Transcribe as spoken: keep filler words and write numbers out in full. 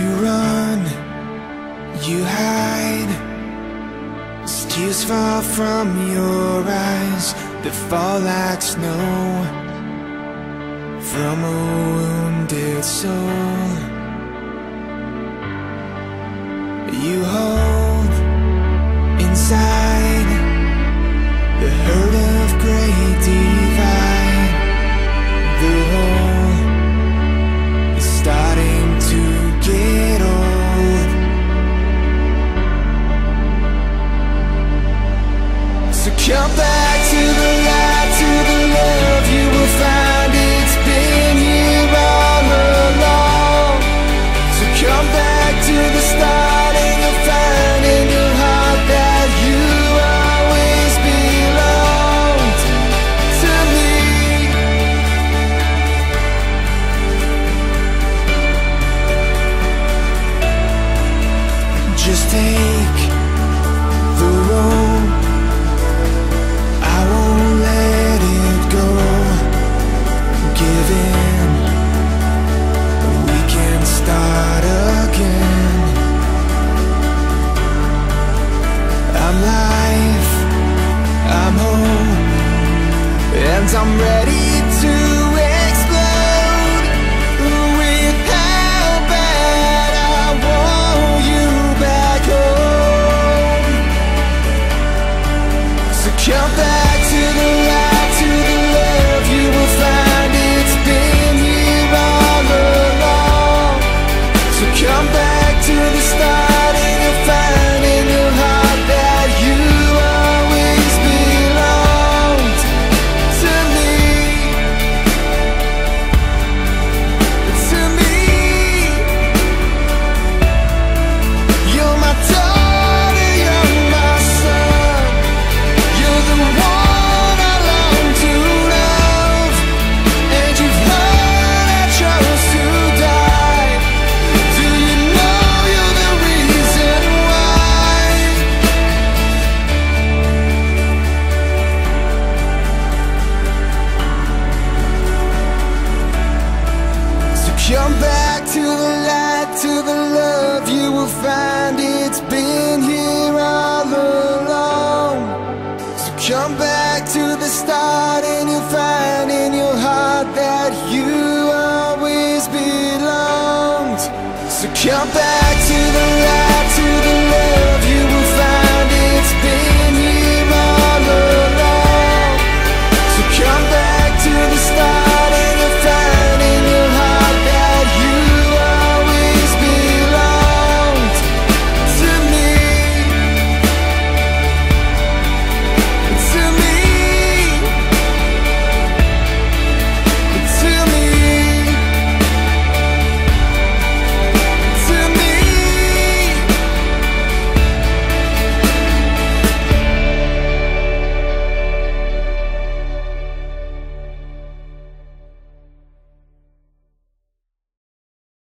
You run, you hide, as tears fall from your eyes that fall like snow from a wounded soul. You hold inside the hurt of great divide. The hole is starting to get old. So come back to the light, to the love. You will find it's been here all along. So come back to the start, and you'll find in your heart that you always belonged to me. Just take the road, I won't let it go. Give in, we can start again. I'm life, I'm hope, and I'm ready to explode with how bad I want you back home. So come back to the light, to the love. You will find it's been here all along. So come back to the start, and you'll find in your heart that you always belonged to me. To me. You're my daughter, you're my son. You're the one I long to love, and you've heard I chose to die. Do you know you're the reason why? So come back to the light, to the love. You will find it's been here all along. So come back to the start, and you'll find in your heart that you always belonged. So come back to the light.